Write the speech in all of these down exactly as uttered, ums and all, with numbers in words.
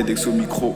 TEDx au micro.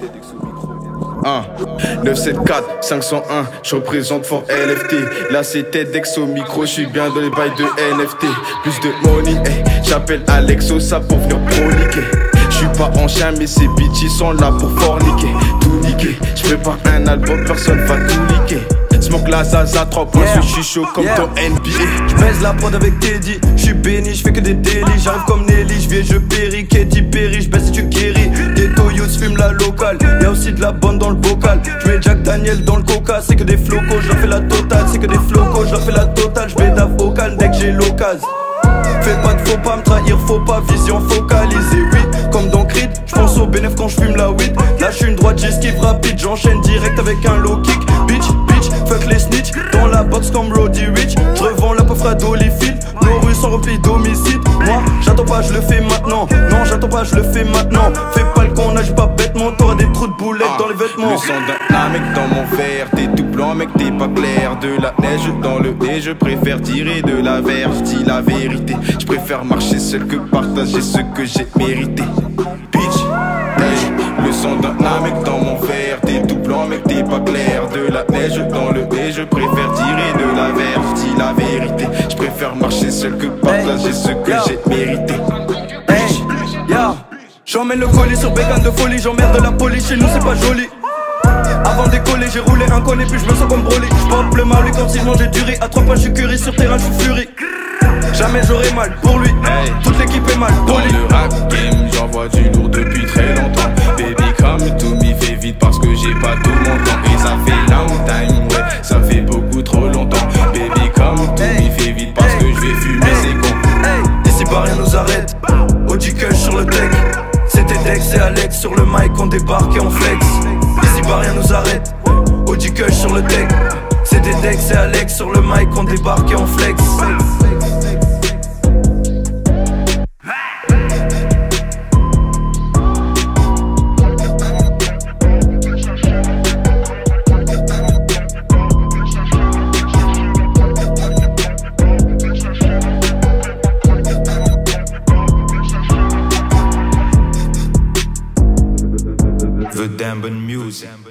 un neuf sept quatre cinq cent un, je représente fort L F T. Là c'est TEDx au micro, je suis bien dans les bails de N F T. Plus de money, hey, j'appelle Alex Ossa pour venir proniquer. Je suis pas en chien mais ces bitches sont là pour forniquer. Tout niquer, je prépare un album, personne va tout niquer. Smoke la Zaza, trois points, yeah. Je suis chaud comme yeah. Ton N B A. J'baise la prod avec Teddy, j'suis béni, j'fais que des délits. J'arrive comme Nelly, j'viens, je péris, Katy Perry, j'baise si tu guéris. Ghetto youths fume la locale, y'a aussi de la bonne dans le bocal. J'mets Jack Daniel dans le coca, c'est que des flocos, j'leur fais la totale. C'est que des flocos, j'leur fais la totale. J'vais d'ave vocal dès que j'ai l'occasion. Fais pas de faux pas, me trahir, faut pas, vision focalisée, oui. Comme dans Creed, j'pense au bénéf quand j'fume la weed. Là j'suis une droite, j'esquive rapide, j'enchaîne direct avec un low kick. Bitch, bitch, fuck les snitch, dans la box comme Roddy Rich. J'revends la pauvre à Dollyfield, nos rues sont remplies d'homicides. Moi, j'attends pas, je le fais maintenant. Non, j'attends pas, je le fais maintenant. Fais pas le con, n'agis pas bêtement, t'auras des trous de boulettes ah, dans les vêtements. Le sang d'un mec dans mon verre, t'es tout blanc mec, t'es pas clair. De la neige dans le nez, je préfère tirer de la verge, dis la vérité. Je préfère marcher seul que partager ce que j'ai mérité. Bitch, hey, le sang d'un mec dans mon verre, t'es tout blanc mec, t'es pas clair. De la neige dans le nez, je préfère tirer de la verge, dis la vérité. Je préfère marcher seul que partager ce que j'ai mérité. Bitch, yeah. J'emmène le colis sur bécane de folie, j'emmerde la police, chez nous c'est pas joli. Avant de décoller, j'ai roulé un collet, puis je me sens comme Broly. J'pop le mal comme si je mangeais du riz. À trois pas, j'suis curry, sur terrain, j'suis furie. Jamais j'aurai mal pour lui, hey. Toute l'équipe est mal polie. Dans le rap game, j'envoie du lourd depuis très longtemps. Baby come to me, fais vite parce que j'ai pas tout mon temps. Et ça fait long time, ouais, ça fait beaucoup trop longtemps. Baby come to hey. me, fais vite parce hey. que je vais fumer, hey. c'est con. Hey. Ici pas rien nous arrête, Audi Kush sur le deck. C'était Dex et Alex sur le mic, on débarque et on flex. Ici pas rien nous arrête, Audi Kush sur le deck. C'était Dex et Alex sur le mic, on débarque et on flex. The Damn Music.